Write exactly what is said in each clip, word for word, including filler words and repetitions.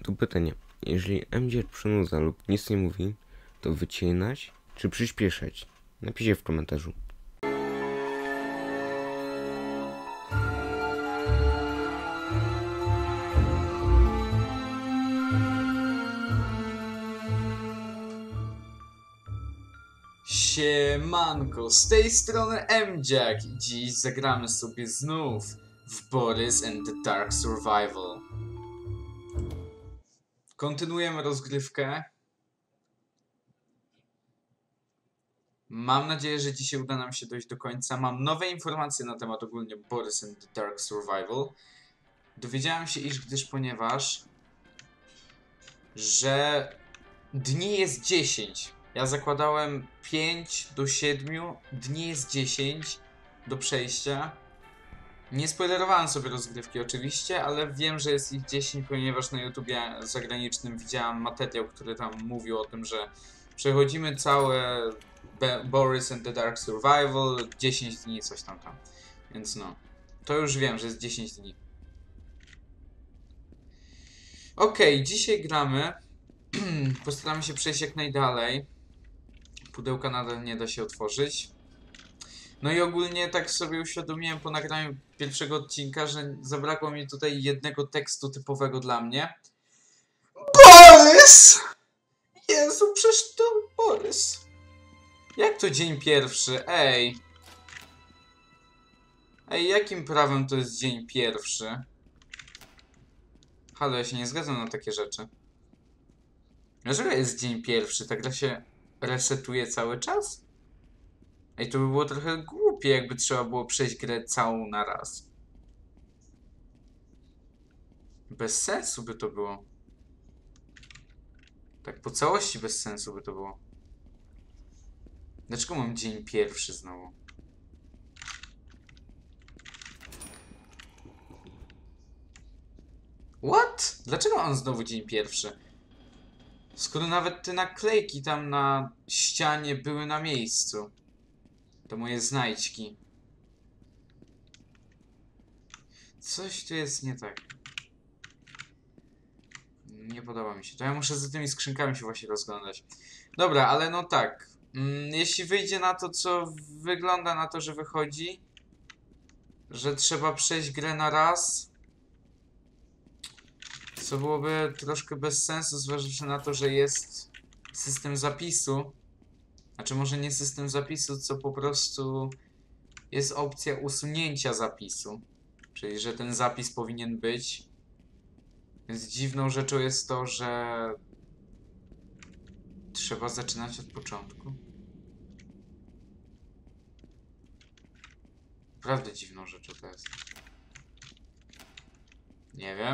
tu pytanie. Jeżeli M J przynudza lub nic nie mówi, to wycinać czy przyspieszać? Napiszcie w komentarzu. Siemanko, z tej strony M-Jack i dziś zagramy sobie znów w Boris and the Dark Survival. Kontynuujemy rozgrywkę. Mam nadzieję, że dzisiaj uda nam się dojść do końca. Mam nowe informacje na temat ogólnie Boris and the Dark Survival. Dowiedziałem się, iż gdyż ponieważ że dni jest dziesięć. Ja zakładałem pięć do siedmiu, dni jest dziesięć do przejścia. Nie spoilerowałem sobie rozgrywki oczywiście, ale wiem, że jest ich dziesięć, ponieważ na YouTubie zagranicznym widziałem materiał, który tam mówił o tym, że przechodzimy całe Be Boris and the Dark Survival, dziesięć dni, coś tam tam. Więc no, to już wiem, że jest dziesięć dni. Okej, okay, dzisiaj gramy. Postaramy się przejść jak najdalej. Pudełka nadal nie da się otworzyć. No i ogólnie tak sobie uświadomiłem po nagraniu pierwszego odcinka, że zabrakło mi tutaj jednego tekstu typowego dla mnie. Borys! Jezu, przecież to Borys. Jak to dzień pierwszy? Ej. Ej, jakim prawem to jest dzień pierwszy? Halo, ja się nie zgadzam na takie rzeczy. Dlaczego jest dzień pierwszy? Ta gra się resetuje cały czas? Ej, to by było trochę głupie, jakby trzeba było przejść grę całą na raz. Bez sensu by to było. Tak po całości bez sensu by to było. Dlaczego mam dzień pierwszy znowu? What? Dlaczego mam znowu dzień pierwszy? Skoro nawet te naklejki tam na ścianie były na miejscu. To moje znajdźki. Coś tu jest nie tak. Nie podoba mi się. To ja muszę za tymi skrzynkami się właśnie rozglądać. Dobra, ale no tak. Mm, jeśli wyjdzie na to, co wygląda na to, że wychodzi, że trzeba przejść grę na raz, co byłoby troszkę bez sensu, zważywszy na to, że jest system zapisu. Znaczy może nie system zapisu, co po prostu jest opcja usunięcia zapisu. Czyli, że ten zapis powinien być. Więc dziwną rzeczą jest to, że trzeba zaczynać od początku. Naprawdę dziwną rzeczą to jest. Nie wiem.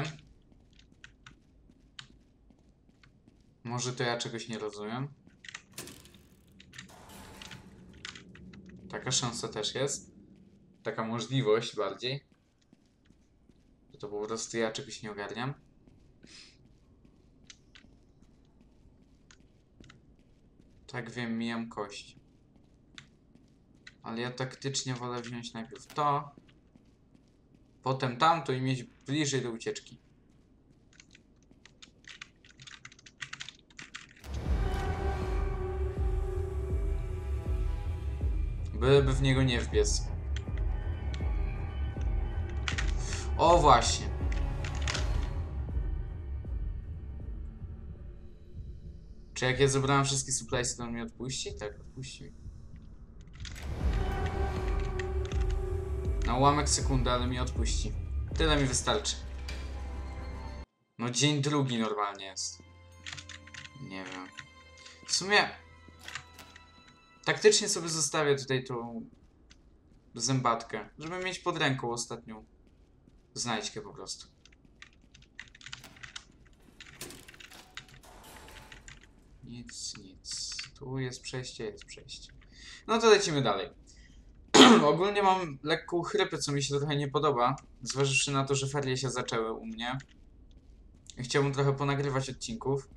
Może to ja czegoś nie rozumiem. Taka szansa też jest. Taka możliwość bardziej. Że to po prostu ja czegoś nie ogarniam. Tak wiem, mijam kość. Ale ja taktycznie wolę wziąć najpierw to. Potem tamto i mieć bliżej do ucieczki. Byleby w niego nie wbiec. O właśnie. Czy jak ja zebrałem wszystkie suppliesy, to on mnie odpuści? Tak, odpuści. Na ułamek sekundy, ale mi odpuści. Tyle mi wystarczy. No dzień drugi normalnie jest. Nie wiem. W sumie taktycznie sobie zostawię tutaj tą zębatkę, żeby mieć pod ręką ostatnią znajdźkę po prostu. Nic, nic. Tu jest przejście, jest przejście. No to lecimy dalej. Ogólnie mam lekką chrypę, co mi się trochę nie podoba, zważywszy na to, że ferie się zaczęły u mnie. I chciałbym trochę ponagrywać odcinków.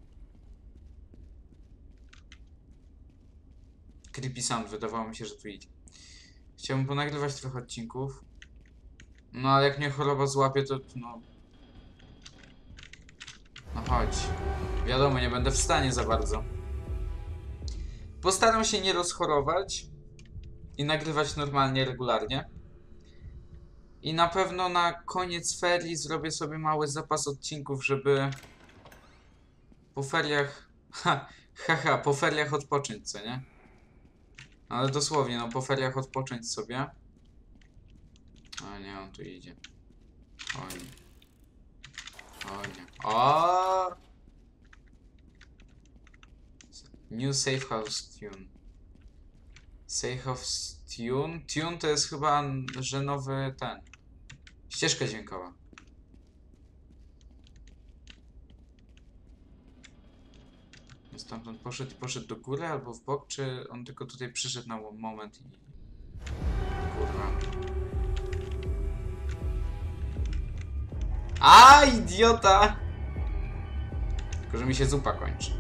Creepy sound, wydawało mi się, że tu idzie. Chciałbym ponagrywać trochę odcinków. No ale jak mnie choroba złapie, to no... chodź. Wiadomo, nie będę w stanie za bardzo. Postaram się nie rozchorować i nagrywać normalnie, regularnie. I na pewno na koniec ferii zrobię sobie mały zapas odcinków, żeby po feriach... Ha, haha, po feriach odpocząć, co nie? Ale dosłownie, no po feriach odpocząć sobie. O nie, on tu idzie. O nie. O nie. O! New Safe House Tune. Safe House Tune? Tune to jest chyba, że nowy ten. Ścieżka dźwiękowa. Stamtąd poszedł i poszedł do góry albo w bok, czy on tylko tutaj przyszedł na moment i... Kurwa. A, idiota! Tylko, że mi się zupa kończy.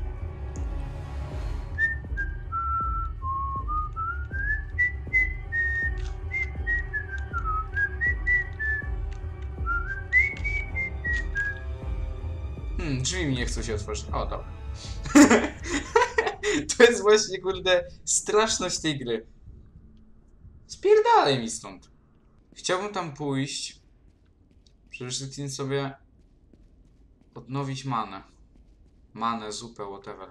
Hmm, drzwi mi nie chcą się otworzyć. O, dobra. To jest właśnie, kurde, straszność tej gry. Spierdalaj mi stąd. Chciałbym tam pójść. Przede wszystkim sobie odnowić manę. Manę, zupę, whatever.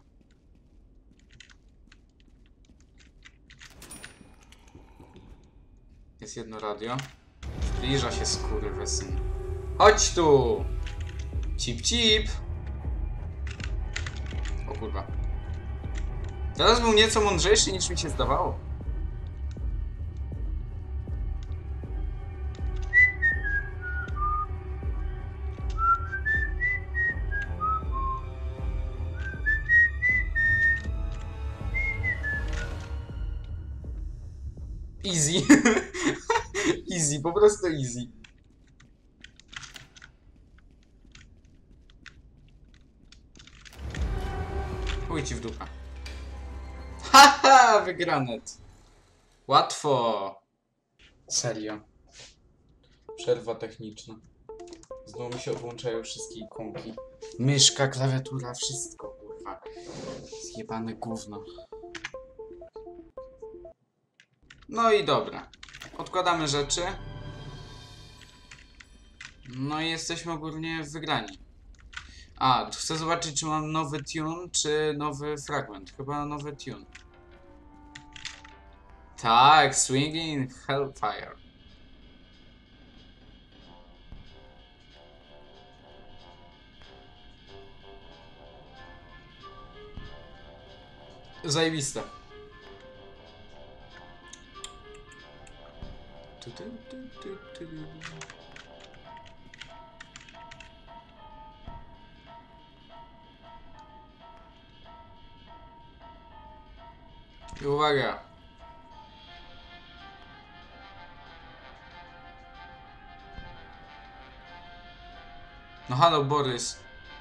Jest jedno radio. Zbliża się skurwysyn. Chodź tu! Cip cip! O kurwa. Teraz był nieco mądrzejszy niż mi się zdawało. Easy. Easy, po prostu easy. Chuj ci w dupę. Haha, wygranet. Łatwo. Serio. Przerwa techniczna. Znowu mi się odłączają wszystkie ikonki. Myszka, klawiatura, wszystko, kurwa. Zjebane gówno. No i dobra. Odkładamy rzeczy. No i jesteśmy ogólnie wygrani. A, chcę zobaczyć, czy mam nowy tune, czy nowy fragment. Chyba nowy tune. Tak, Swinging Hellfire. Zajebiste. Tu, tu, tu, tu, tu. I uwaga. No halo, Borys.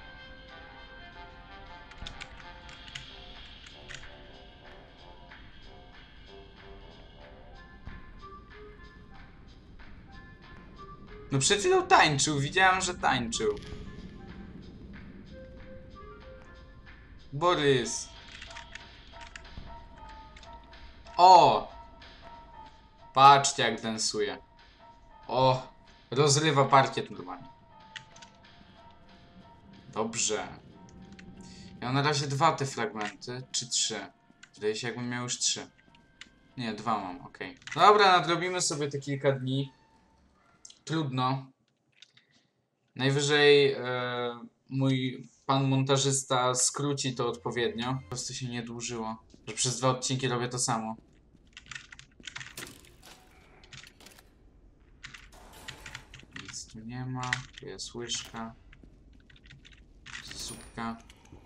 No przed chwilą tańczył, widziałem, że tańczył. Borys. O! Patrzcie, jak dansuje. O! Rozrywa parkiet normalnie. Dobrze. Ja mam na razie dwa te fragmenty, czy trzy? Wydaje się, jakbym miał już trzy. Nie, dwa mam, okej. Okay. Dobra, nadrobimy sobie te kilka dni. Trudno. Najwyżej e, mój pan montażysta skróci to odpowiednio. Po prostu się nie dłużyło, że przez dwa odcinki robię to samo. Nic tu nie ma. Tu jest łyżka. Zupka.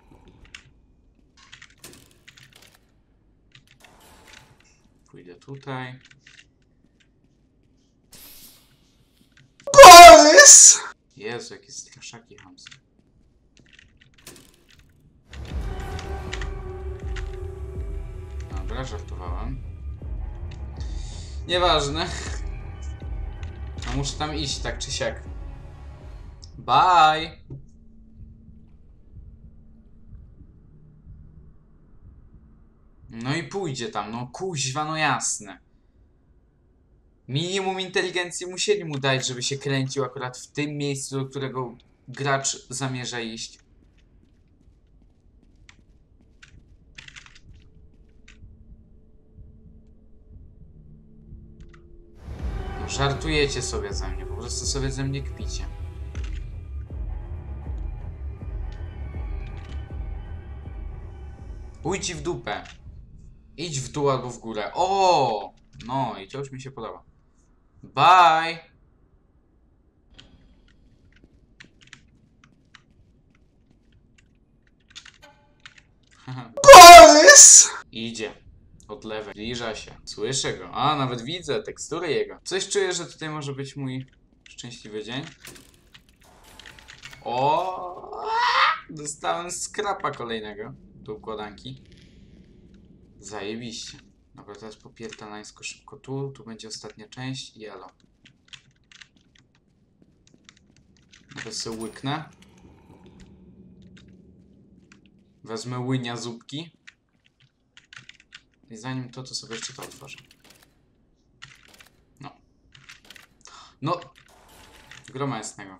Pójdę tutaj. Borys! Jezu, jakie straszaki chamskie. Dobra, żartowałem. Nieważne. No muszę tam iść, tak czy siak. Bye! No i pójdzie tam, no kuźwa, no jasne. Minimum inteligencji musieli mu dać, żeby się kręcił akurat w tym miejscu, do którego gracz zamierza iść. No, żartujecie sobie ze mnie, po prostu sobie ze mnie kpicie. Pójdź w dupę. Idź w dół albo w górę. O! No i to już mi się podoba. Bye! Police! Idzie. Od lewej. Zbliża się. Słyszę go. A, nawet widzę tekstury jego. Coś czuję, że tutaj może być mój szczęśliwy dzień. O! Dostałem skrapa kolejnego do układanki. Zajebiście. Dobra, teraz popierdalańsko szybko tu. Tu będzie ostatnia część i elo. Teraz sobie łyknę. Wezmę łynia zupki. I zanim to, to sobie jeszcze to otworzę. No. No! Groma jasnego.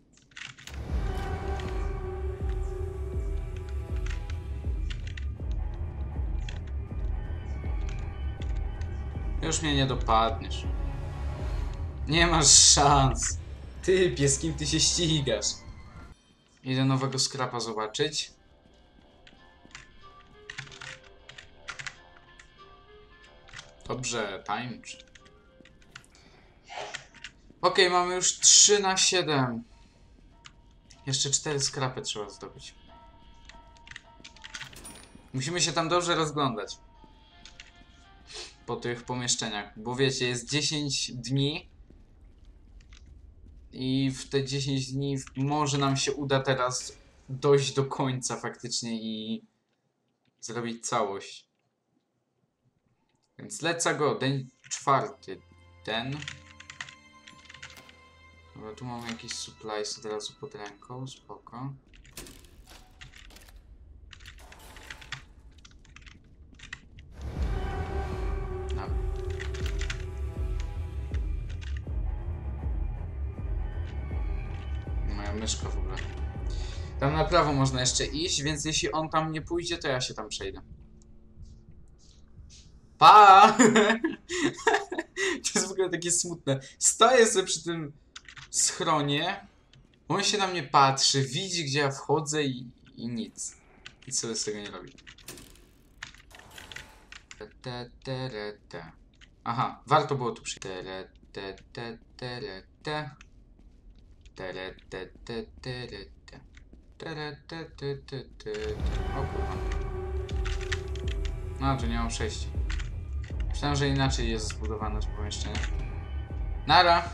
Już mnie nie dopadniesz. Nie masz szans. Typie, z kim ty się ścigasz? Idę nowego skrapa zobaczyć. Dobrze, tańcz. Ok, mamy już trzy na siedem. Jeszcze cztery skrapy trzeba zdobyć. Musimy się tam dobrze rozglądać. Po tych pomieszczeniach. Bo wiecie, jest dziesięć dni. I w te dziesięć dni może nam się uda teraz dojść do końca faktycznie i zrobić całość. Więc let's go. Dzień czwarty. Ten. Dobra, tu mamy jakieś supplies od razu pod ręką. Spoko. Dobra. Moja myszka w ogóle. Tam na prawo można jeszcze iść, więc jeśli on tam nie pójdzie, to ja się tam przejdę. Pa! To jest w ogóle takie smutne. Stoję sobie przy tym schronie. On się na mnie patrzy, widzi gdzie ja wchodzę i, i nic. Nic sobie z tego nie robi. Aha, warto było tu przyjść. O kurwa. No, tu nie mam przejścia. Myślałem, że inaczej jest zbudowane to pomieszczenie. Nara!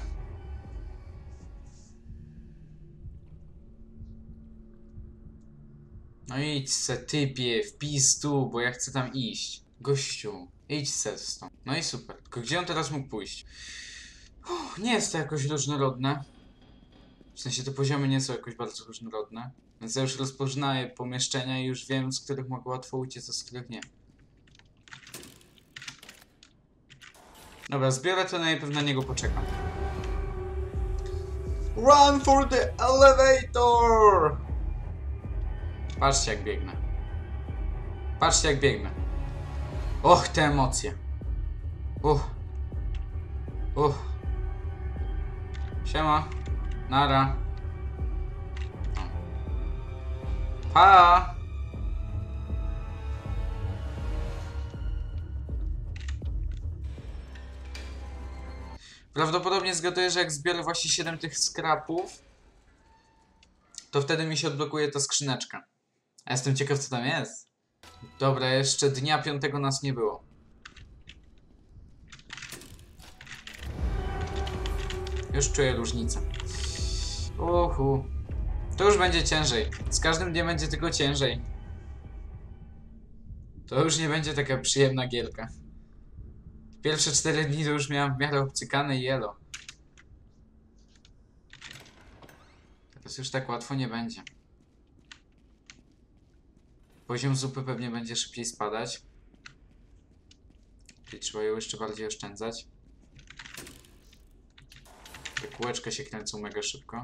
No idź se, typie, wpis tu, bo ja chcę tam iść. Gościu, idź se stąd. No i super. Tylko gdzie on teraz mógł pójść? Uff, nie jest to jakoś różnorodne. W sensie te poziomy nie są jakoś bardzo różnorodne. Więc ja już rozpoznaję pomieszczenia i już wiem, z których mogę łatwo uciec, a z których nie. Dobra, zbiorę to, najpierw na niego poczekam. Run for the elevator! Patrzcie jak biegnę. Patrzcie jak biegnę. Och, te emocje. Uff. Uff. Siema. Nara. Pa! Prawdopodobnie zgaduję, że jak zbiorę właśnie siedem tych skrapów, to wtedy mi się odblokuje ta skrzyneczka. A jestem ciekaw, co tam jest. Dobra, jeszcze dnia piątego nas nie było. Już czuję różnicę. Uhu. To już będzie ciężej. Z każdym dniem będzie tylko ciężej. To już nie będzie taka przyjemna gierka. Pierwsze cztery dni to już miałem w miarę obcykane i elo. Teraz już tak łatwo nie będzie. Poziom zupy pewnie będzie szybciej spadać. Czyli trzeba ją jeszcze bardziej oszczędzać. Te kółeczka się kręcą mega szybko.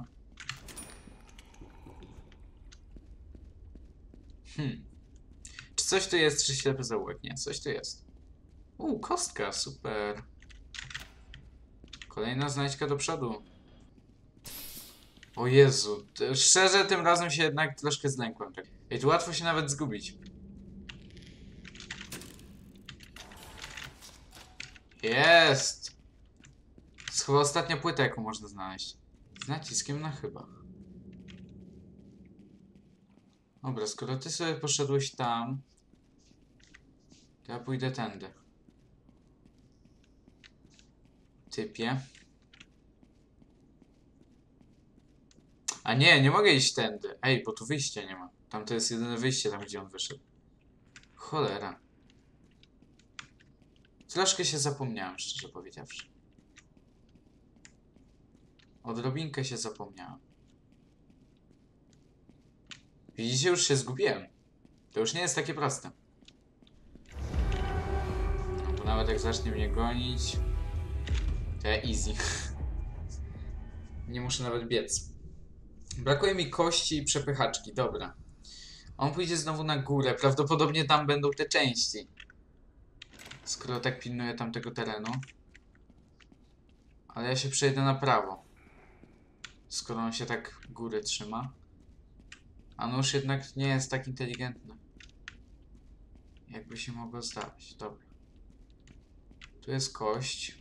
Hmm. Czy coś tu jest, czy ślepy zaułek? Nie, coś tu jest. Uuu, kostka, super. Kolejna znajdźka do przodu. O Jezu, szczerze tym razem się jednak troszkę zlękłem. Ej, tu łatwo się nawet zgubić. Jest! To jest chyba ostatnia płyta, jaką można znaleźć. Z naciskiem na chyba. Dobra, skoro ty sobie poszedłeś tam, to ja pójdę tędy. Typie. A nie, nie mogę iść tędy. Ej, bo tu wyjścia nie ma. Tam to jest jedyne wyjście, tam gdzie on wyszedł. Cholera. Troszkę się zapomniałem, szczerze powiedziawszy. Odrobinkę się zapomniałem. Widzicie, już się zgubiłem. To już nie jest takie proste. No, bo nawet jak zacznie mnie gonić, to ja easy. Nie muszę nawet biec. Brakuje mi kości i przepychaczki, dobra. On pójdzie znowu na górę, prawdopodobnie tam będą te części. Skoro tak pilnuję tamtego terenu. Ale ja się przejdę na prawo. Skoro on się tak góry trzyma. A nóż jednak nie jest tak inteligentny. Jakby się mogło zdawać. Dobra. Tu jest kość.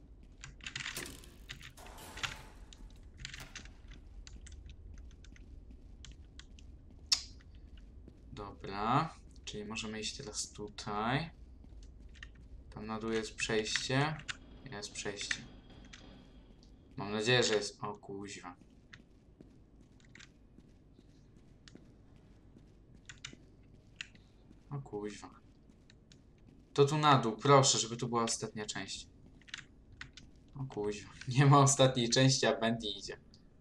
Dobra. Czyli możemy iść teraz tutaj. Tam na dół jest przejście. Jest przejście. Mam nadzieję, że jest... O kuźwa. O kuźwa. To tu na dół, proszę, żeby tu była ostatnia część. O kuźwa. Nie ma ostatniej części, a Bendy idzie.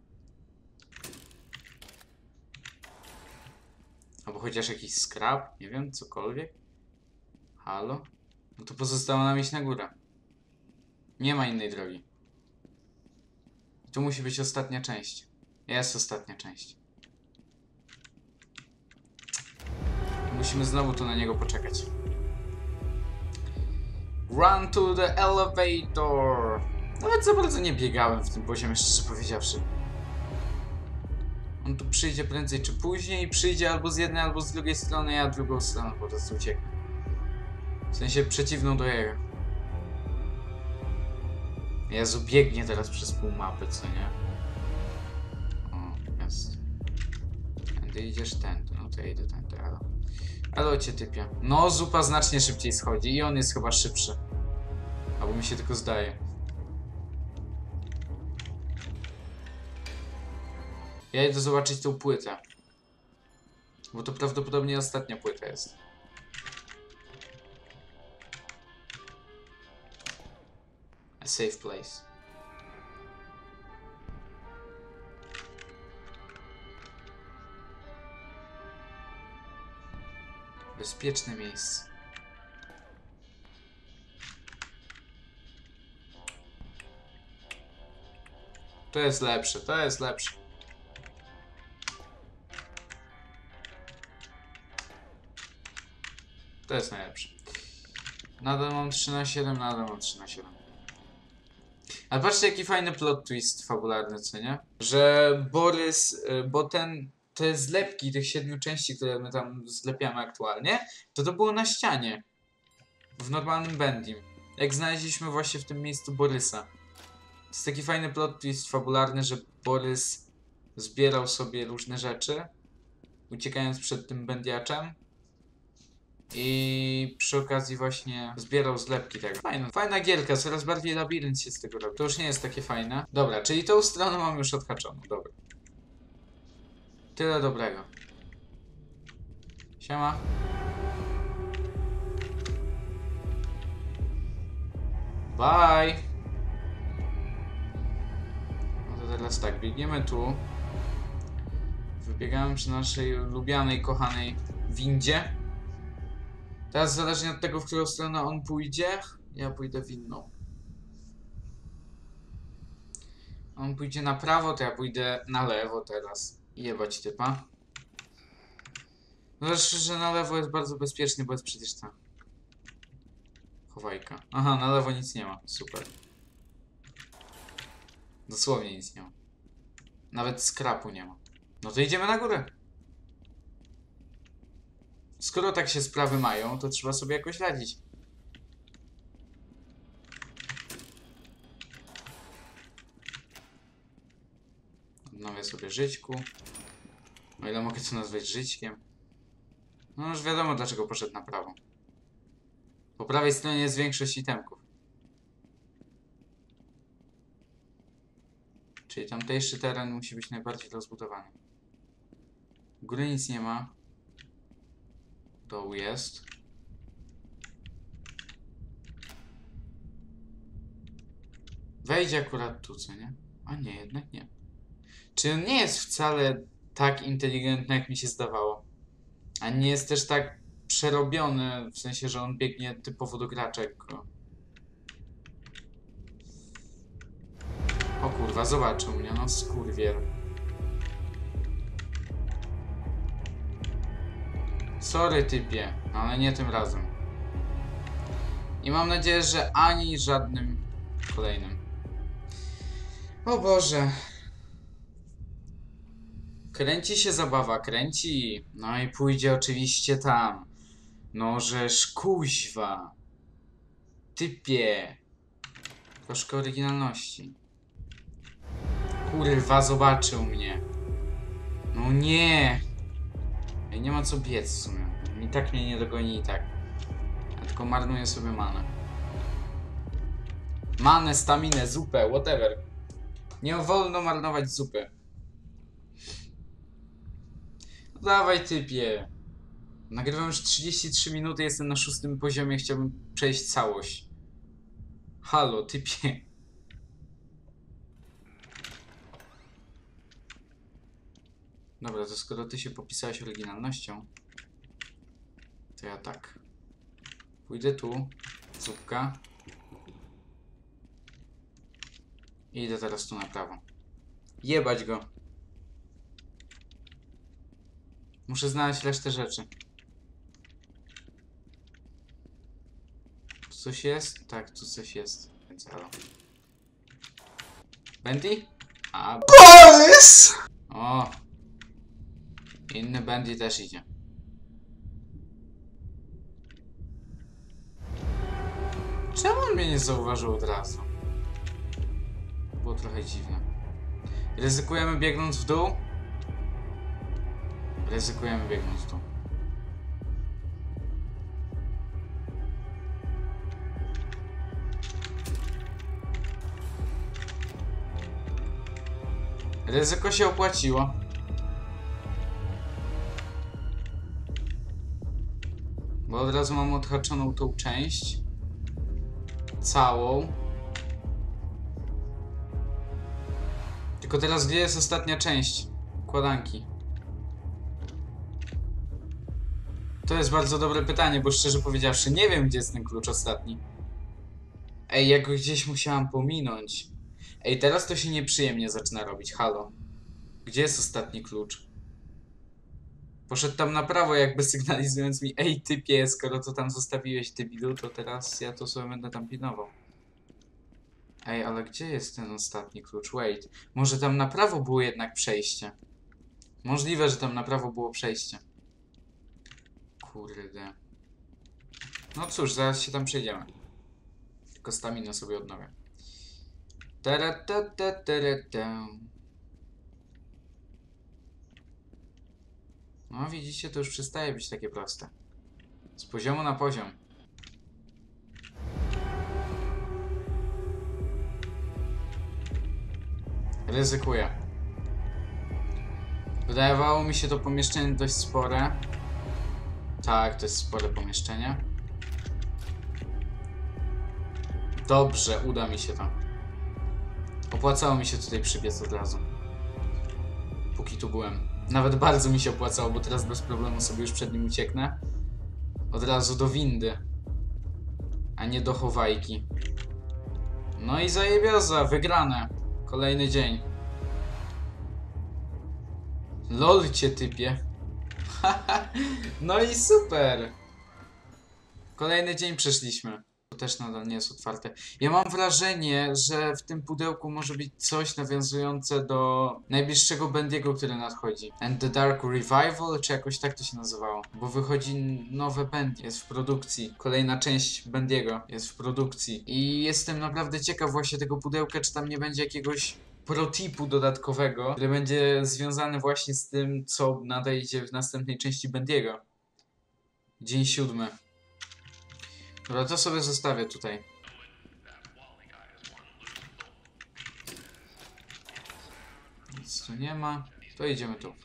Albo chociaż jakiś scrap, nie wiem, cokolwiek. Halo? No to pozostało nam iść na górę. Nie ma innej drogi. Tu musi być ostatnia część. Jest ostatnia część. Musimy znowu tu na niego poczekać. Run to the elevator! Nawet za bardzo nie biegałem w tym poziomie, szczerze powiedziawszy. On tu przyjdzie prędzej czy później. Przyjdzie albo z jednej, albo z drugiej strony. Ja drugą stronę po prostu ucieknę. W sensie przeciwną do jego. Jezu, biegnie teraz przez pół mapy, co nie? O, jest. Tędy idziesz tędy, no to ja idę tędy, ale... Ale cię typie. No, zupa znacznie szybciej schodzi i on jest chyba szybszy. Albo mi się tylko zdaje. Ja idę zobaczyć tą płytę. Bo to prawdopodobnie ostatnia płyta jest. A safe place. Bezpieczne miejsce. To jest lepsze, to jest lepsze. To jest najlepsze. Nadal mam trzy na siedem, nadal mam trzy na siedem. Ale patrzcie, jaki fajny plot twist fabularny, co nie? Że Borys, bo ten, te zlepki tych siedmiu części, które my tam zlepiamy aktualnie, to to było na ścianie. W normalnym Bendim. Jak znaleźliśmy właśnie w tym miejscu Borysa. To jest taki fajny plot twist fabularny, że Borys zbierał sobie różne rzeczy, uciekając przed tym Bendiaczem. I przy okazji właśnie zbierał zlepki tego. Fajna, fajna gierka, coraz bardziej labirynt się z tego robi. To już nie jest takie fajne. Dobra, czyli tą stronę mam już odhaczoną. Dobra. Tyle dobrego. Siema. Bye. No to teraz tak, biegniemy tu. Wybiegamy przy naszej lubianej, kochanej windzie. Teraz zależnie od tego, w którą stronę on pójdzie, Ja pójdę w inną. On pójdzie na prawo, to ja pójdę na lewo teraz. Jebać typa. Zresztą, że na lewo jest bardzo bezpiecznie, bo jest przecież ta chowajka. Aha, na lewo nic nie ma. Super. Dosłownie nic nie ma. Nawet skrapu nie ma. No to idziemy na górę. Skoro tak się sprawy mają, to trzeba sobie jakoś radzić. Odnowię sobie żyćku. O ile mogę to nazwać żyćkiem. No już wiadomo, dlaczego poszedł na prawo. Po prawej stronie jest większość itemków. Czyli tamtejszy teren musi być najbardziej rozbudowany. W góry nic nie ma. Dołu jest. Wejdzie akurat tu, co nie? A nie, jednak nie. Czy on nie jest wcale tak inteligentny, jak mi się zdawało? A nie jest też tak przerobiony, w sensie, że on biegnie typowo do graczek. O kurwa, zobaczył mnie, no skurwiel. Sorry typie, no ale nie tym razem. I mam nadzieję, że ani żadnym kolejnym. O Boże. Kręci się zabawa, kręci. No i pójdzie oczywiście tam. No żeż kuźwa. Typie. Troszkę oryginalności. Kurwa, zobaczył mnie. No nie. I nie ma co biec w sumie. I tak mnie nie dogoni i tak. Ja tylko marnuję sobie manę. Manę, staminę, zupę, whatever. Nie wolno marnować zupy. No dawaj typie. Nagrywam już trzydzieści trzy minuty, jestem na szóstym poziomie, chciałbym przejść całość. Halo, typie. Dobra, to skoro ty się popisałeś oryginalnością, to ja tak. Pójdę tu, zupka. I idę teraz tu na prawo. Jebać go. Muszę znaleźć resztę rzeczy. Tu coś jest? Tak, tu coś jest. Więc halo. Bendy? A... BOYS! O! Inny Bendy też idzie. Czemu on mnie nie zauważył od razu? Było trochę dziwne. Ryzykujemy biegnąc w dół? Ryzykujemy biegnąc w dół. Ryzyko się opłaciło. Bo od razu mam odhaczoną tą część. Całą. Tylko teraz gdzie jest ostatnia część układanki? To jest bardzo dobre pytanie, bo szczerze powiedziawszy nie wiem, gdzie jest ten klucz ostatni. Ej, ja go gdzieś musiałam pominąć. Ej, teraz to się nieprzyjemnie zaczyna robić, halo. Gdzie jest ostatni klucz? Poszedł tam na prawo, jakby sygnalizując mi: ej typie, skoro to tam zostawiłeś debilu, to teraz ja to sobie będę tam pilnował. Ej, ale gdzie jest ten ostatni klucz? Wait. Może tam na prawo było jednak przejście. Możliwe, że tam na prawo było przejście. Kurde. No cóż, zaraz się tam przejdziemy. Tylko staminę sobie odnowię. No widzicie, to już przestaje być takie proste. Z poziomu na poziom. Ryzykuję. Wydawało mi się to pomieszczenie dość spore. Tak, to jest spore pomieszczenie. Dobrze, uda mi się to. Opłacało mi się tutaj przybiec od razu. Póki tu byłem. Nawet bardzo mi się opłacało, bo teraz bez problemu sobie już przed nim ucieknę. Od razu do windy. a nie do chowajki. No i zajebioza, wygrane. Kolejny dzień. Lol cię typie. No i super. Kolejny dzień przeszliśmy. To też nadal nie jest otwarte. Ja mam wrażenie, że w tym pudełku może być coś nawiązujące do najbliższego Bendiego, który nadchodzi. And the Dark Revival, czy jakoś tak to się nazywało. Bo wychodzi nowe Bendy. Jest w produkcji. Kolejna część Bendiego jest w produkcji. I jestem naprawdę ciekaw właśnie tego pudełka, czy tam nie będzie jakiegoś protipu dodatkowego, który będzie związany właśnie z tym, co nadejdzie w następnej części Bendiego. Dzień siódmy. Dobra, to sobie zostawię tutaj. Nic tu nie ma. To idziemy tu.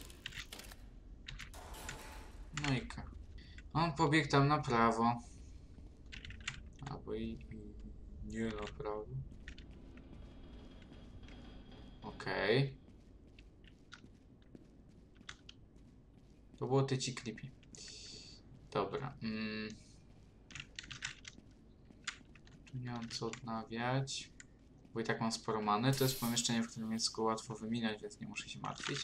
No i ka. On pobiegł tam na prawo. Albo i nie na prawo. Okej. Okay. To było tyci creepy. Dobra. Mm. Tu nie mam co odnawiać. Bo i tak mam sporo many. To jest pomieszczenie, w którym jest go łatwo wyminąć, więc nie muszę się martwić.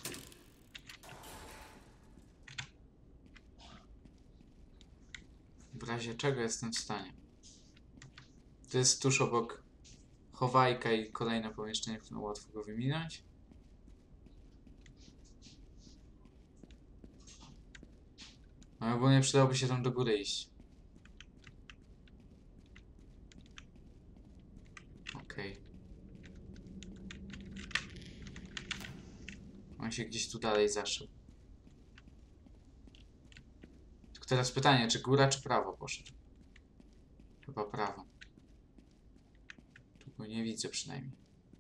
W razie czego jestem w stanie. To jest tuż obok chowajka i kolejne pomieszczenie, w którym łatwo go wyminąć. No ogólnie przydałoby się tam do góry iść. Okej. Okay. On się gdzieś tu dalej zaszył. Tylko teraz pytanie, czy góra, czy prawo poszedł? Chyba prawo. Tu go nie widzę przynajmniej.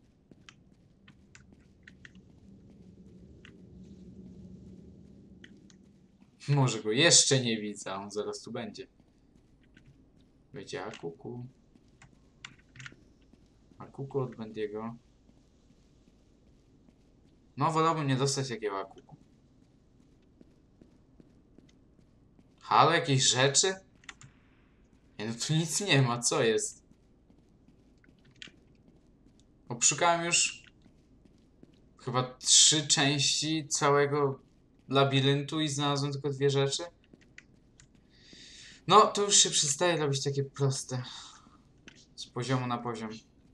Może go jeszcze nie widzę, a on zaraz tu będzie. Będzie Akuku. Akuku od Bendiego. No, wolałbym nie dostać jakiego Akuku. Halo, jakieś rzeczy? Nie, no tu nic nie ma, co jest? Obszukałem już chyba trzy części całego labiryntu i znalazłem tylko dwie rzeczy. No, to już się przestaje robić takie proste. Z poziomu na poziom.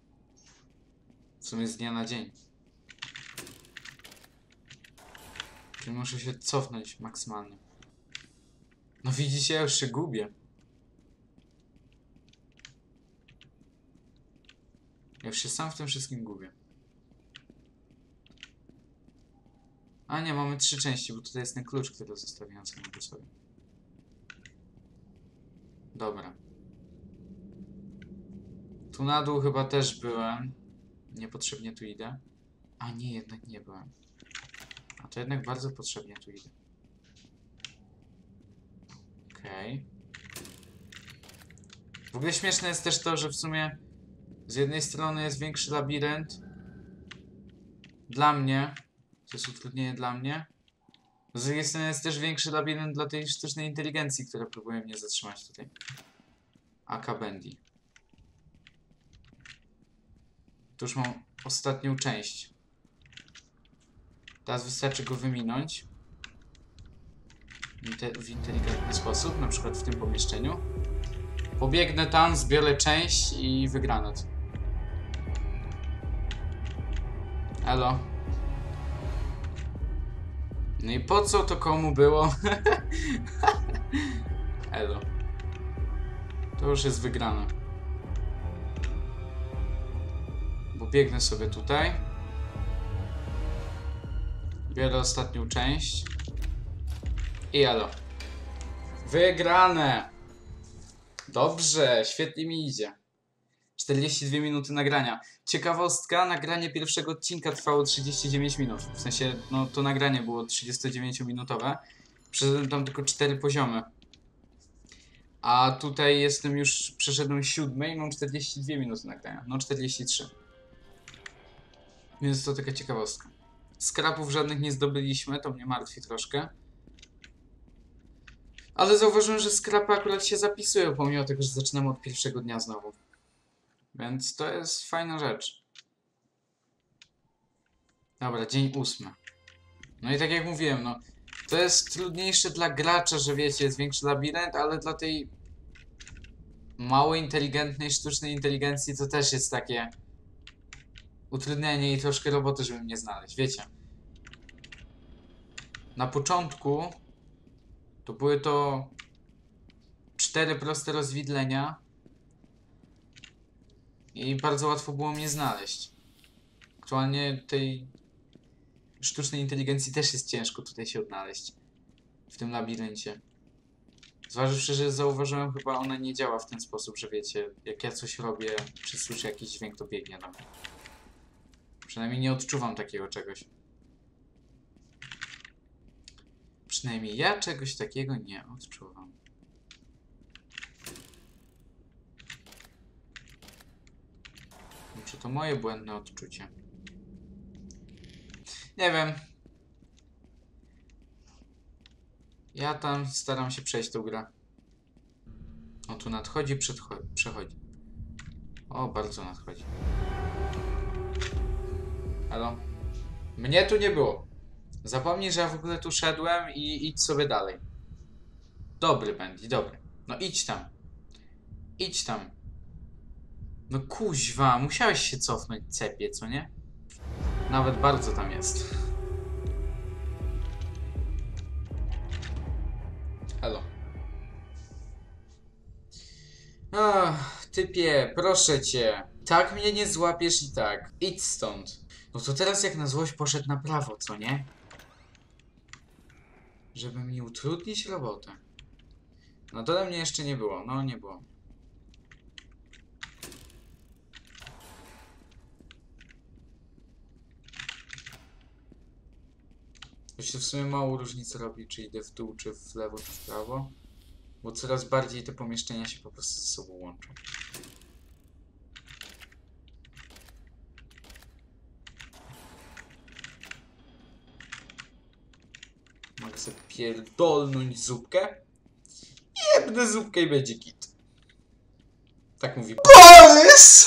W sumie z dnia na dzień. Czyli muszę się cofnąć maksymalnie. No widzicie, ja już się gubię. Ja już się sam w tym wszystkim gubię. A nie, mamy trzy części, bo tutaj jest ten klucz, który zostawiłem samego sobie. Dobra. Tu na dół chyba też byłem. Niepotrzebnie tu idę. A nie, jednak nie byłem. A to jednak bardzo potrzebnie tu idę. Okej. Okay. W ogóle śmieszne jest też to, że w sumie z jednej strony jest większy labirynt. Dla mnie. To jest utrudnienie dla mnie. Z drugiej strony jest też większy labirynt dla tej sztucznej inteligencji, która próbuje mnie zatrzymać tutaj. Aka Bendy. Tu już mam ostatnią część. Teraz wystarczy go wyminąć. W inteligentny sposób, na przykład w tym pomieszczeniu. Pobiegnę tam, zbiorę część i wygrane. Elo. No i po co to komu było? Elo. To już jest wygrane. Bo biegnę sobie tutaj. Biorę ostatnią część. I elo. Wygrane! Dobrze, świetnie mi idzie. czterdzieści dwie minuty nagrania. Ciekawostka, nagranie pierwszego odcinka trwało trzydzieści dziewięć minut. W sensie, no to nagranie było trzydziestodziewięciominutowe. Przeszedłem tam tylko cztery poziomy. A tutaj jestem już, przeszedłem siódmy i mam czterdzieści dwie minuty nagrania. No czterdzieści trzy. Więc to taka ciekawostka. Skrapów żadnych nie zdobyliśmy, to mnie martwi troszkę. Ale zauważyłem, że skrapy akurat się zapisują, pomimo tego, że zaczynamy od pierwszego dnia znowu. Więc to jest fajna rzecz. Dobra, dzień ósmy. No i tak jak mówiłem, no to jest trudniejsze dla gracza, że wiecie, jest większy labirynt, ale dla tej mało inteligentnej, sztucznej inteligencji to też jest takie utrudnienie i troszkę roboty, żeby mnie znaleźć, wiecie. Na początku to były to cztery proste rozwidlenia i bardzo łatwo było mnie znaleźć. Aktualnie tej sztucznej inteligencji też jest ciężko tutaj się odnaleźć w tym labiryncie. Zważywszy, że zauważyłem, chyba ona nie działa w ten sposób, że wiecie, jak ja coś robię, czy słyszę jakiś dźwięk, to biegnie na mnie. Przynajmniej nie odczuwam takiego czegoś. Przynajmniej ja czegoś takiego nie odczuwam. Czy to moje błędne odczucie? Nie wiem. Ja tam staram się przejść tą grę. On tu nadchodzi, przechodzi. O, bardzo nadchodzi. Halo? Mnie tu nie było. Zapomnij, że ja w ogóle tu szedłem i idź sobie dalej. Dobry będzie, dobry. No idź tam. Idź tam. No kuźwa, musiałeś się cofnąć, cepie, co nie? Nawet bardzo tam jest. Halo. Ach, typie, proszę cię. Tak mnie nie złapiesz i tak. Idź stąd. No to teraz jak na złość poszedł na prawo, co nie? Żeby mi utrudnić robotę. Na dole mnie jeszcze nie było. No, nie było. To się w sumie mało różnicy robi, czy idę w dół, czy w lewo, czy w prawo. Bo coraz bardziej te pomieszczenia się po prostu ze sobą łączą. Mogę sobie pierdolnąć zupkę. Jebnę zupkę i będzie git. Tak mówi Borys!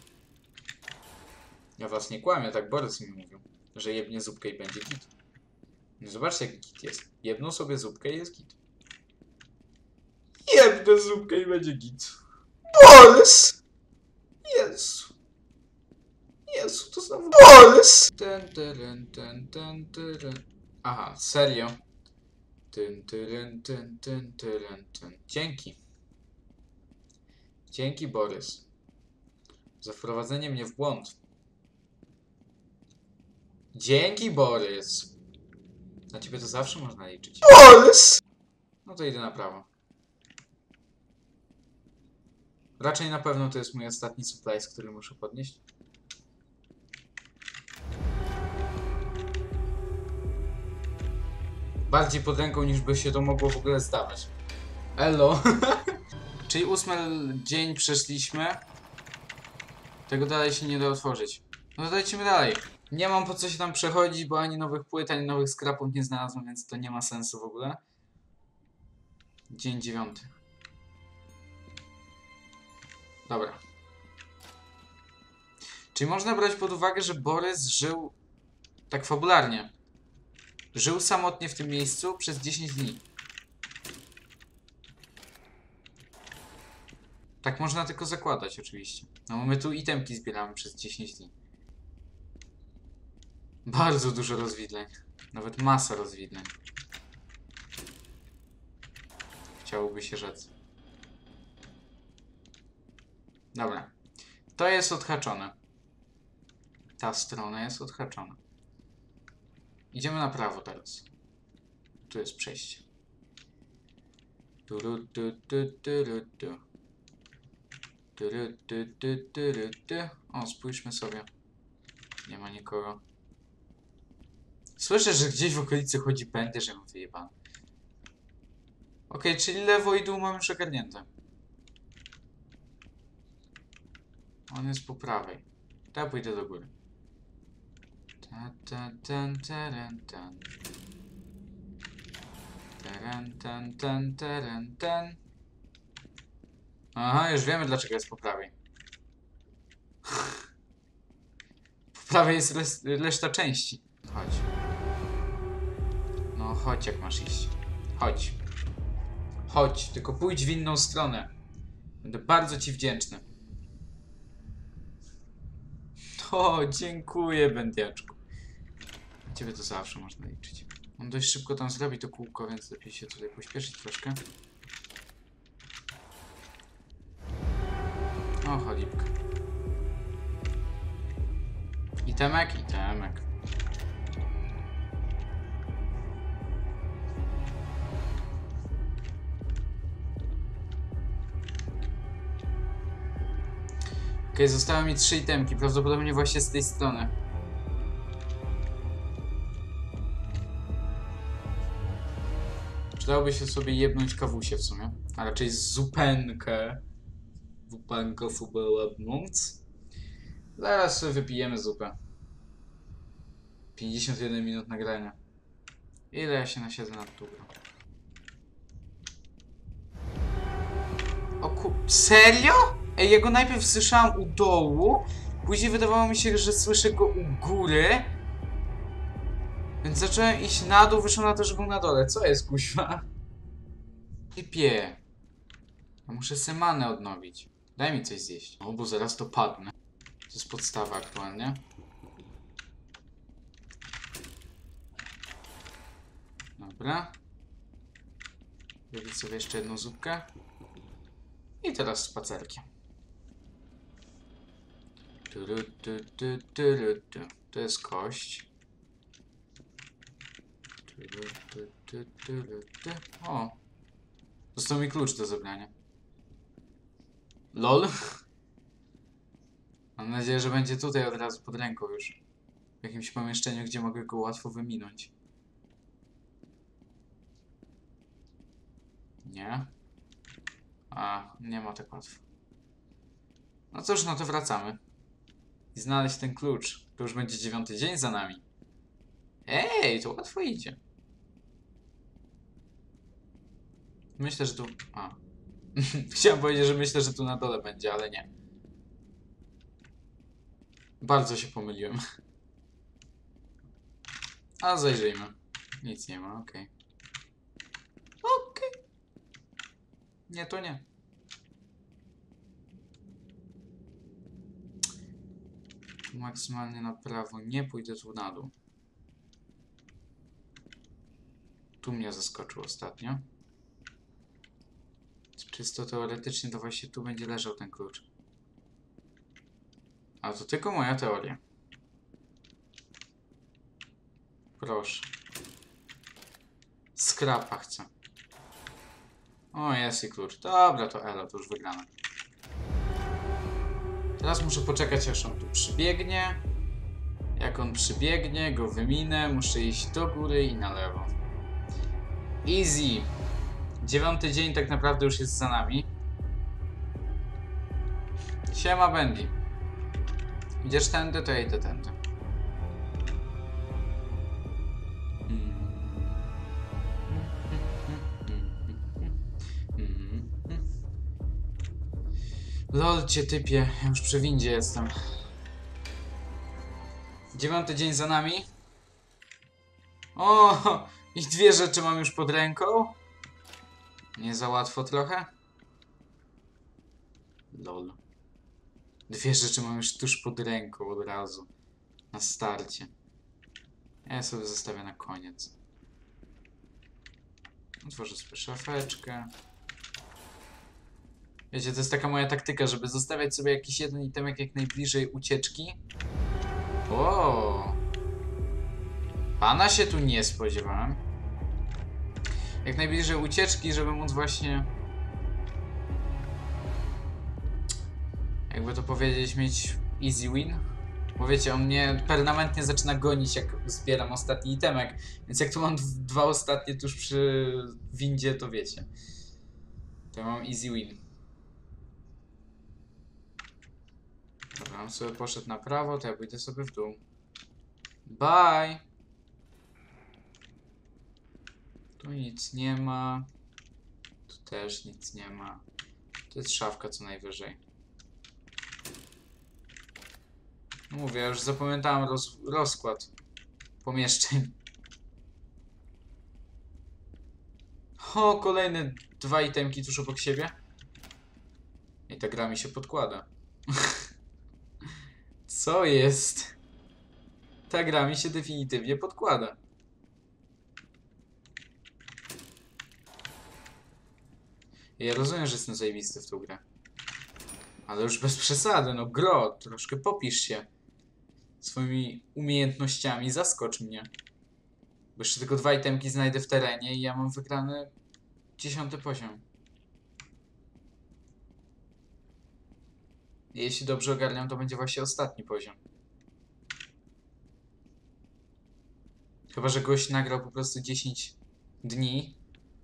Ja was nie kłamię, tak Borys mi mówił. Że jebnie zupkę i będzie git. No zobaczcie jaki git jest. Jebną sobie zupkę i jest git. Jebnę zupkę i będzie git. Borys! Jezu. Jezu, to znowu Borys! Ten, ten, ten, ten, ten. Aha, serio. Ten, ten, ten, ten, ten, ten. Dzięki. Dzięki, Borys. Za wprowadzenie mnie w błąd. Dzięki, Borys. Na ciebie to zawsze można liczyć. Borys! No to idę na prawo. Raczej na pewno to jest mój ostatni supplies, który muszę podnieść. Bardziej pod ręką niż by się to mogło w ogóle zdawać. Elo. Czyli ósmy dzień przeszliśmy. Tego dalej się nie da otworzyć. No to lecimy dalej. Nie mam po co się tam przechodzić, bo ani nowych płyt, ani nowych scrapów nie znalazłem, więc to nie ma sensu w ogóle. Dzień dziewiąty. Dobra. Czyli można brać pod uwagę, że Borys żył tak fabularnie. Żył samotnie w tym miejscu przez dziesięć dni. Tak można tylko zakładać oczywiście. No bo my tu itemki zbieramy przez dziesięć dni. Bardzo dużo rozwidleń. Nawet masa rozwidleń. Chciałoby się rzec. Dobra. To jest odhaczone. Ta strona jest odhaczona. Idziemy na prawo teraz. Tu jest przejście. Turu, tu, tu, turu, tu. Turu, tu, tu, turu, tu. O, spójrzmy sobie. Nie ma nikogo. Słyszę, że gdzieś w okolicy chodzi pędy, że mam wyjebane. Okej, okay, czyli lewo i dół mamy już ogarnięte. On jest po prawej. To ja pójdę do góry. Ta, ta, ta, ta, ta, ta. Teren, ten, ten, teren, ten. Aha, już wiemy, dlaczego jest po prawej. Po prawej jest res reszta części. Chodź. No chodź, jak masz iść. Chodź. Chodź, tylko pójdź w inną stronę. Będę bardzo ci wdzięczny. O, dziękuję, będiaczku. Ciebie to zawsze można liczyć. On dość szybko tam zrobi to kółko, więc lepiej się tutaj pośpieszyć troszkę. O, cholipka. Itemek, itemek. Okej, okay, zostały mi trzy itemki, prawdopodobnie właśnie z tej strony. Przydałoby się sobie jebnąć kawusie w sumie, a raczej zupenkę. Zupenkę sobie łebnąc. Zaraz sobie wypijemy zupę. pięćdziesiąt jeden minut nagrania. Ile ja się nasiedzę nad tą grą? O ku... Serio? Ej, ja go najpierw słyszałam u dołu, później wydawało mi się, że słyszę go u góry. Więc zacząłem iść na dół, wyszło na to, że był na dole. Co jest, kuźwa? Typie. Ja muszę semanę odnowić. Daj mi coś zjeść. O, bo zaraz to padnę. To jest podstawa aktualnie. Dobra. Zrobić sobie jeszcze jedną zupkę. I teraz spacerkiem. To jest kość. O. Został mi klucz do zebrania. Lol. Mam nadzieję, że będzie tutaj od razu pod ręką już. W jakimś pomieszczeniu, gdzie mogę go łatwo wyminąć. Nie. A, nie ma tak łatwo. No cóż, no to wracamy. I znaleźć ten klucz. To już będzie dziewiąty dzień za nami. Ej, to łatwo idzie. Myślę, że tu... A. Chciałem powiedzieć, że myślę, że tu na dole będzie, ale nie. Bardzo się pomyliłem. A zajrzyjmy. Nic nie ma, okej. Okay. Okej. Okay. Nie, to nie. Tu maksymalnie na prawo. Nie pójdę tu na dół. Tu mnie zaskoczył ostatnio. Czysto teoretycznie to właśnie tu będzie leżał ten klucz. A to tylko moja teoria. Proszę. Skrapa chcę. O, jest i klucz. Dobra, to elo, to już wygrane. Teraz muszę poczekać, aż on tu przybiegnie. Jak on przybiegnie, go wyminę. Muszę iść do góry i na lewo. Easy. Dziewiąty dzień tak naprawdę już jest za nami. Siema, Bendy. Idziesz tędy, to ja idę tędy. Lol cię typie, ja już przy windzie jestem. Dziewiąty dzień za nami. O, i dwie rzeczy mam już pod ręką. Nie za łatwo trochę? Lol. Dwie rzeczy mam już tuż pod ręką od razu. Na starcie. Ja sobie zostawię na koniec. Otworzę sobie szafeczkę. Wiecie, to jest taka moja taktyka, żeby zostawiać sobie jakiś jeden itemek jak najbliżej ucieczki. O, pana się tu nie spodziewałem. Jak najbliżej ucieczki, żeby móc właśnie... Jakby to powiedzieć, mieć easy win. Bo wiecie, on mnie permanentnie zaczyna gonić, jak zbieram ostatni itemek. Więc jak tu mam dwa ostatnie tuż przy windzie, to wiecie. To mam easy win. Dobra, on sobie poszedł na prawo, to ja pójdę sobie w dół. Bye! Tu nic nie ma. Tu też nic nie ma. To jest szafka co najwyżej. Mówię, ja już zapamiętałem roz rozkład pomieszczeń. O, kolejne dwa itemki tuż obok siebie. I ta gra mi się podkłada. Co jest? Ta gra mi się definitywnie podkłada. Ja rozumiem, że jestem zajebisty w tą grę. Ale już bez przesady, no gro, troszkę popisz się. Swoimi umiejętnościami, zaskocz mnie. Bo jeszcze tylko dwa itemki znajdę w terenie i ja mam wygrany dziesiąty poziom. I jeśli dobrze ogarniam, to będzie właśnie ostatni poziom. Chyba że gość nagrał po prostu dziesięć dni.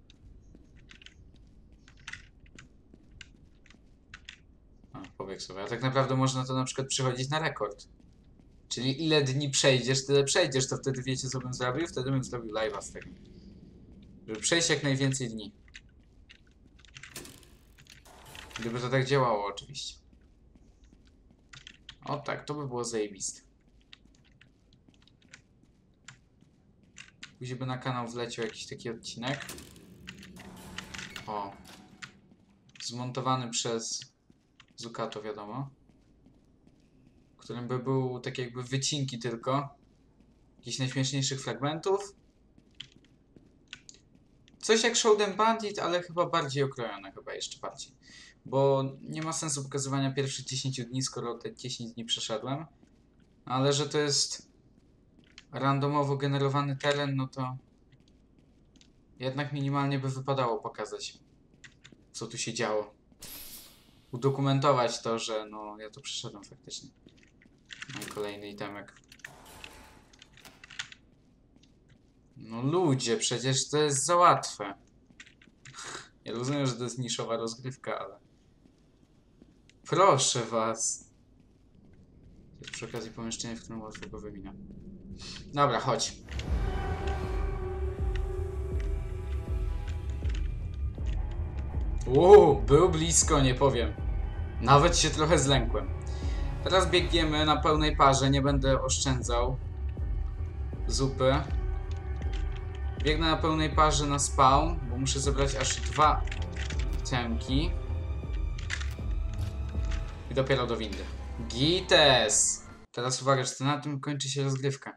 A, pobiegł sobie. A tak naprawdę można to na przykład przychodzić na rekord. Czyli ile dni przejdziesz, tyle przejdziesz, to wtedy wiecie co bym zrobił? Wtedy bym zrobił live'a z tego. Żeby przejść jak najwięcej dni. Gdyby to tak działało oczywiście. O tak, to by było zajebiste. Później by na kanał wleciał jakiś taki odcinek. O. Zmontowany przez Zukato, wiadomo. W którym by był tak jakby wycinki tylko. Jakichś najśmieszniejszych fragmentów. Coś jak Show Them Bandit, ale chyba bardziej okrojone, chyba jeszcze bardziej. Bo nie ma sensu pokazywania pierwszych dziesięć dni, skoro te dziesięć dni przeszedłem. Ale że to jest randomowo generowany teren, no to jednak minimalnie by wypadało pokazać, co tu się działo. Udokumentować to, że no ja to przeszedłem faktycznie. No i kolejny itemek. No ludzie, przecież to jest za łatwe. Ja rozumiem, że to jest niszowa rozgrywka, ale... Proszę was. Jest przy okazji pomieszczenie, w którym łatwo go wyminę. Dobra, chodź. Uuu, był blisko, nie powiem. Nawet się trochę zlękłem. Teraz biegniemy na pełnej parze, nie będę oszczędzał zupy. Biegnę na pełnej parze na spawn, bo muszę zebrać aż dwa itemki. I dopiero do windy. Gites! Teraz uwaga, że to na tym kończy się rozgrywka.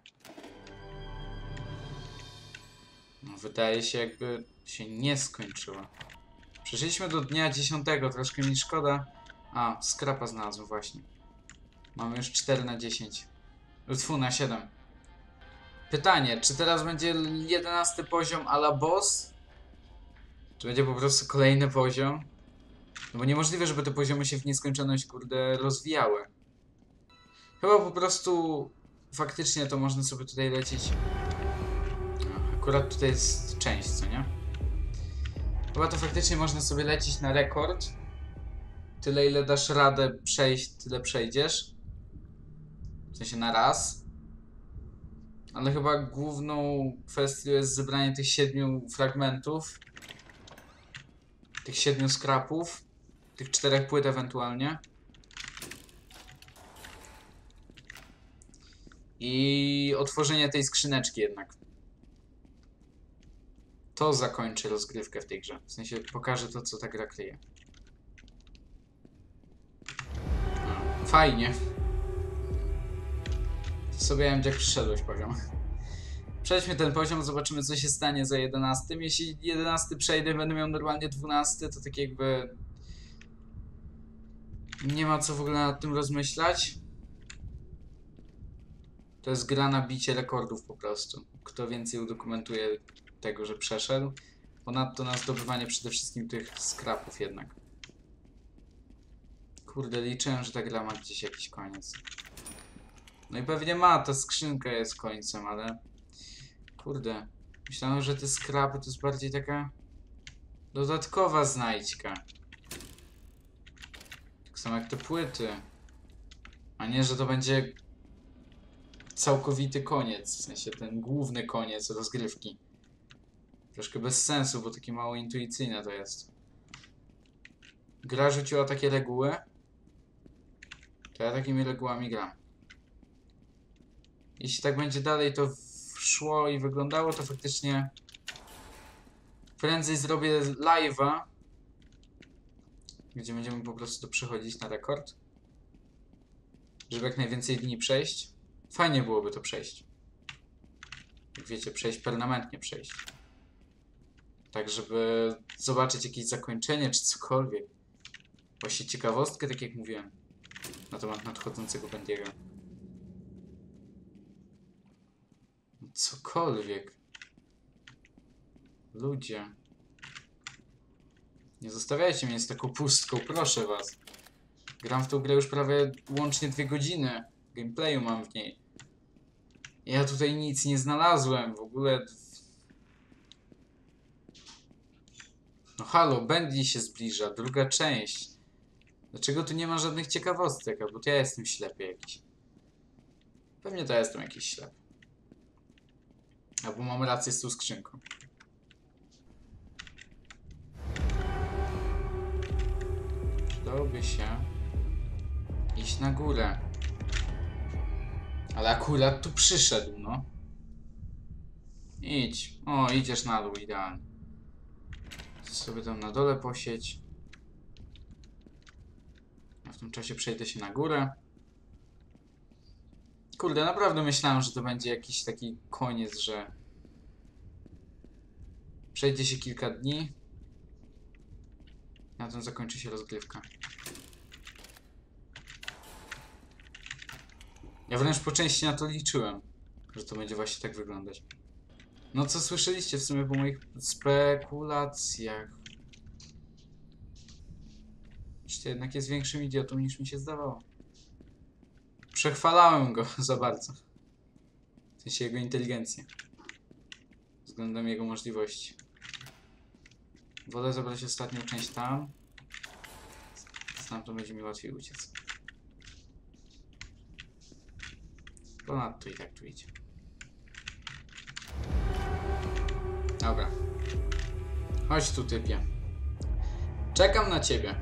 No, wydaje się jakby się nie skończyła. Przeszliśmy do dnia dziesiątego, troszkę mi szkoda. A, skrapa znalazłem właśnie. Mamy już cztery na dziesięć. Tfu, na siedem. Pytanie, czy teraz będzie jedenasty poziom a la boss? Czy będzie po prostu kolejny poziom? No bo niemożliwe, żeby te poziomy się w nieskończoność, kurde, rozwijały. Chyba po prostu faktycznie to można sobie tutaj lecieć. Akurat tutaj jest część, co nie? Chyba to faktycznie można sobie lecieć na rekord. Tyle ile dasz radę przejść, tyle przejdziesz. W sensie na raz. Ale chyba główną kwestią jest zebranie tych siedmiu fragmentów. Tych siedmiu skrapów. Tych czterech płyt ewentualnie. I otworzenie tej skrzyneczki jednak. To zakończy rozgrywkę w tej grze. W sensie pokaże to, co ta gra kryje. A, fajnie. Sobie wiem, jak przyszedłeś poziom. Przejdźmy ten poziom, zobaczymy, co się stanie za jedenastym. Jeśli jedenasty przejdę i będę miał normalnie dwunasty, to tak jakby... nie ma co w ogóle nad tym rozmyślać. To jest gra na bicie rekordów po prostu. Kto więcej udokumentuje tego, że przeszedł. Ponadto na zdobywanie przede wszystkim tych skrapów jednak. Kurde, liczyłem, że ta gra ma gdzieś jakiś koniec. No i pewnie ma, ta skrzynka jest końcem, ale... Kurde. Myślałem, że te skrapy to jest bardziej taka... dodatkowa znajdźka. Tak samo jak te płyty. A nie, że to będzie... całkowity koniec. W sensie ten główny koniec rozgrywki. Troszkę bez sensu, bo takie mało intuicyjne to jest. Gra rzuciła takie reguły, to ja takimi regułami gram. Jeśli tak będzie dalej to szło i wyglądało, to faktycznie prędzej zrobię live'a, gdzie będziemy po prostu to przechodzić na rekord, żeby jak najwięcej dni przejść. Fajnie byłoby to przejść. Jak wiecie, przejść permanentnie przejść. Tak, żeby zobaczyć jakieś zakończenie czy cokolwiek. Właśnie ciekawostkę, tak jak mówiłem, na temat nadchodzącego Bendiego. Cokolwiek. Ludzie. Nie zostawiajcie mnie z taką pustką, proszę was. Gram w tą grę już prawie łącznie dwie godziny. Gameplayu mam w niej. Ja tutaj nic nie znalazłem. W ogóle... No halo, Bendy się zbliża. Druga część. Dlaczego tu nie ma żadnych ciekawostek? Albo to ja jestem ślepy jakiś. Pewnie to ja jestem jakiś ślepy. Albo mam rację z tą skrzynką. Przydałoby się iść na górę. Ale akurat tu przyszedł, no. Idź. O, idziesz na dół, idealnie. Sobie tam na dole posiedź. Ja w tym czasie przejdę się na górę. Kurde, naprawdę myślałem, że to będzie jakiś taki koniec, że przejdzie się kilka dni. Na tym zakończy się rozgrywka. Ja wręcz po części na to liczyłem, że to będzie właśnie tak wyglądać. No co słyszeliście w sumie po moich spekulacjach? Jeszcze jednak jest większym idiotą niż mi się zdawało. Przechwalałem go za bardzo. W sensie jego inteligencję. Względem jego możliwości. Wolę zabrać ostatnią część tam. Stamtąd będzie mi łatwiej uciec. Ponadto i tak tu idzie. Dobra. Chodź tu, typie. Czekam na ciebie.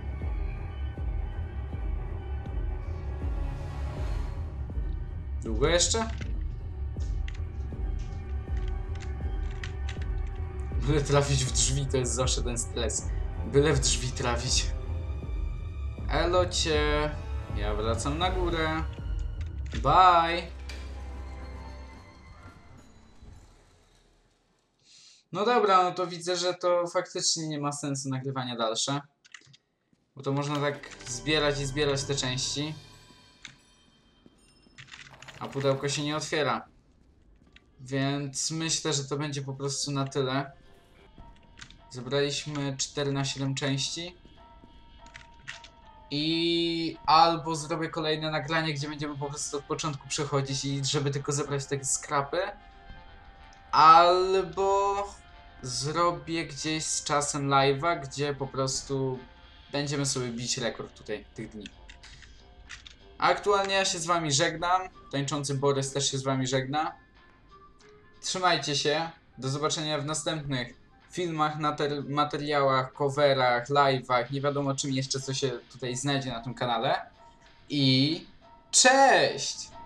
Długo jeszcze? Byle trafić w drzwi, to jest zawsze ten stres. Byle w drzwi trafić. Elo cię. Ja wracam na górę. Bye. No dobra, no to widzę, że to faktycznie nie ma sensu nagrywania dalsze. Bo to można tak zbierać i zbierać te części. A pudełko się nie otwiera. Więc myślę, że to będzie po prostu na tyle. Zebraliśmy cztery na siedem części. I albo zrobię kolejne nagranie, gdzie będziemy po prostu od początku przechodzić i żeby tylko zebrać takie skrapy. Albo zrobię gdzieś z czasem live'a, gdzie po prostu będziemy sobie bić rekord tutaj tych dni. Aktualnie ja się z wami żegnam. Tańczący Borys też się z wami żegna. Trzymajcie się. Do zobaczenia w następnych filmach, materiałach, coverach, live'ach. Nie wiadomo czym jeszcze, co się tutaj znajdzie na tym kanale. I cześć!